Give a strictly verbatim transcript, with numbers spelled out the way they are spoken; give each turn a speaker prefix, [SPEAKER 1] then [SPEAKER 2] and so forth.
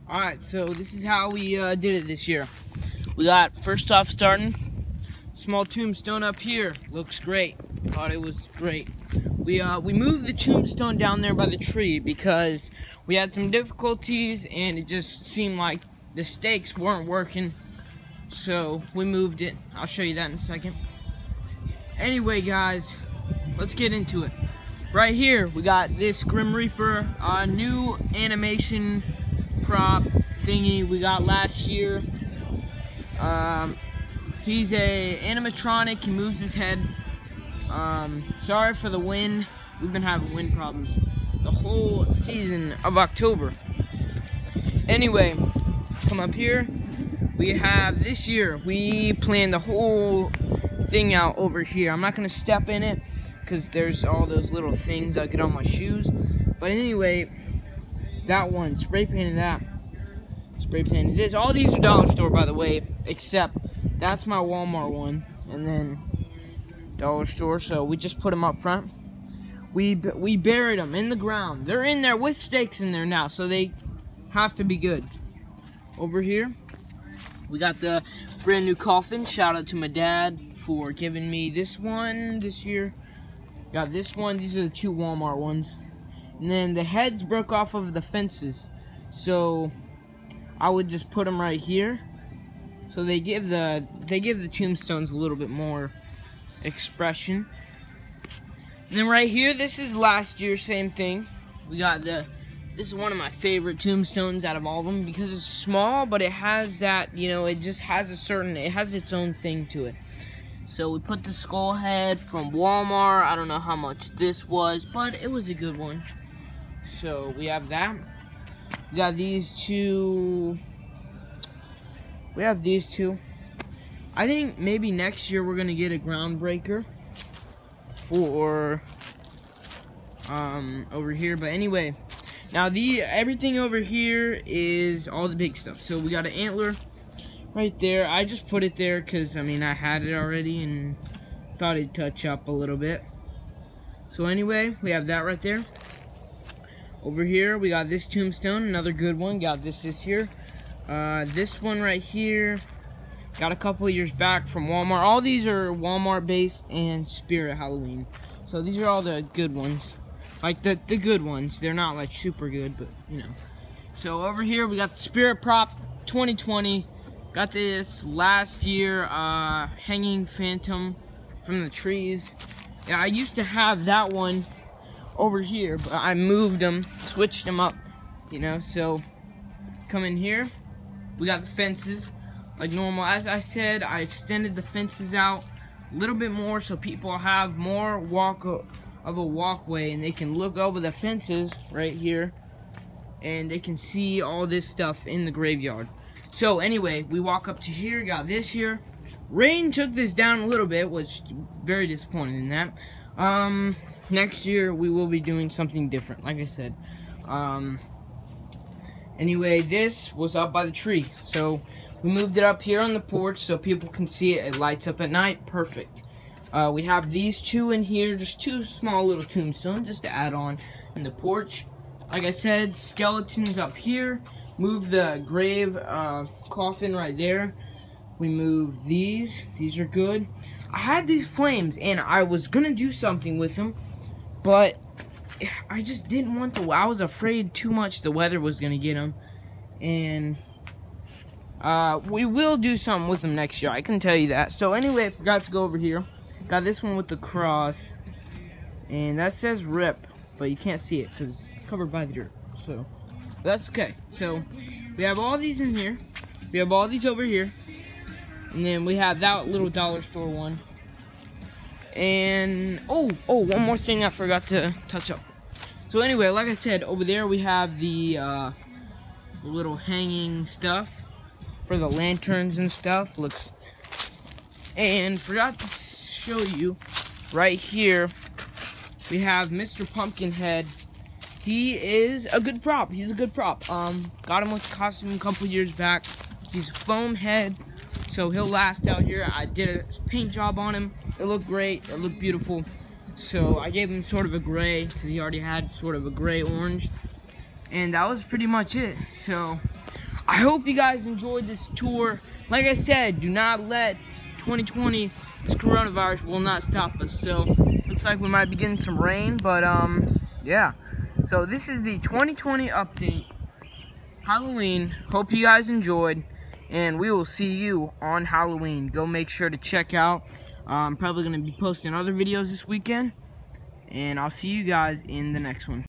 [SPEAKER 1] Alright, so this is how we uh, did it this year. We got, first off starting, small tombstone up here. Looks great. Thought it was great. We uh, we moved the tombstone down there by the tree because we had some difficulties and it just seemed like the stakes weren't working. So we moved it. I'll show you that in a second. Anyway, guys, let's get into it. Right here, we got this Grim Reaper, uh, new animation prop thingy we got last year. Um, he's a animatronic. He moves his head. Um, sorry for the wind. We've been having wind problems the whole season of October. Anyway, come up here. We have this year. We planned the whole thing out over here. I'm not gonna step in it because there's all those little things that get on my shoes. But anyway, that one, spray painted that. Spray painted this. All these are dollar store, by the way, except that's my Walmart one, and then dollar store. So we just put them up front. We we buried them in the ground. They're in there with stakes in there now, so they have to be good. Over here, we got the brand new coffin. Shout out to my dad for giving me this one this year. Got this one. These are the two Walmart ones. And then the heads broke off of the fences, so I would just put them right here. So they give the they give the tombstones a little bit more expression. And then right here, this is last year, same thing. We got the this is one of my favorite tombstones out of all of them because it's small, but it has that, you know, it just has a certain, it has its own thing to it. So we put the skull head from Walmart. I don't know how much this was, but it was a good one. So we have that. We got these two. We have these two. I think maybe next year we're gonna get a groundbreaker for um over here. But anyway, now the everything over here is all the big stuff. So we got an antler right there. I just put it there because I mean I had it already and thought it'd touch up a little bit. So anyway, we have that right there. Over here, we got this tombstone, another good one. Got this this year. Uh, this one right here, got a couple of years back from Walmart. All these are Walmart based and Spirit Halloween. So these are all the good ones. Like the, the good ones. They're not like super good, but you know. So over here, we got the Spirit Prop twenty twenty. Got this last year, uh, hanging phantom from the trees. Yeah, I used to have that one over here, but I moved them, switched them up, you know. So come in here, we got the fences like normal. As I said, I extended the fences out a little bit more so people have more walk of a walkway and they can look over the fences right here and they can see all this stuff in the graveyard. So anyway, we walk up to here, got this here. Rain took this down a little bit, which very disappointed in that. Um, next year we will be doing something different, like I said. Um, anyway, this was up by the tree, so we moved it up here on the porch so people can see it. It lights up at night, perfect. Uh, we have these two in here, just two small little tombstones, just to add on in the porch. Like I said, skeletons up here. Move the grave uh, coffin right there. We move these. These are good. I had these flames and I was gonna do something with them, but I just didn't want to. I was afraid too much the weather was gonna get them, and uh, we will do something with them next year. I can tell you that. So anyway, I forgot to go over here. Got this one with the cross, and that says RIP, but you can't see it because it's covered by the dirt. So that's okay. So we have all these in here. We have all these over here. And then we have that little dollar store one. And, oh, oh, one more thing I forgot to touch up. So anyway, like I said, over there we have the uh, little hanging stuff for the lanterns and stuff. Looks, and forgot to show you, right here, we have Mister Pumpkinhead. He is a good prop. He's a good prop. Um, got him with the costume a couple years back. He's a foam head, so he'll last out here. I did a paint job on him. It looked great. It looked beautiful. So I gave him sort of a gray because he already had sort of a gray orange. And that was pretty much it. So I hope you guys enjoyed this tour. Like I said, do not let twenty twenty, this coronavirus will not stop us. So looks like we might be getting some rain, but um yeah. So this is the twenty twenty update, Halloween. Hope you guys enjoyed, and we will see you on Halloween. Go make sure to check out. uh, I'm probably going to be posting other videos this weekend, and I'll see you guys in the next one.